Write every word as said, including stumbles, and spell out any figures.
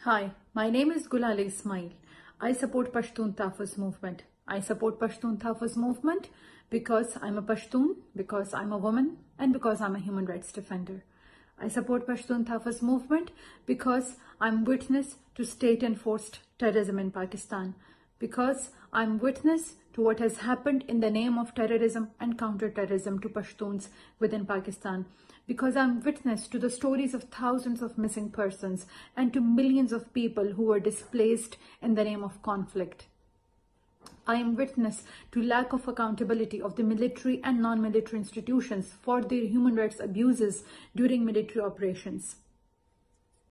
Hi, my name is Gulali Ismail. I support Pashtun Tahfuz movement. I support Pashtun Tahfuz movement because I'm a Pashtun, because I'm a woman, and because I'm a human rights defender. I support Pashtun Tahfuz movement because I'm witness to state-enforced terrorism in Pakistan, because I'm witness to what has happened in the name of terrorism and counter-terrorism to Pashtuns within Pakistan, because I'm witness to the stories of thousands of missing persons and to millions of people who were displaced in the name of conflict. I am witness to lack of accountability of the military and non-military institutions for their human rights abuses during military operations.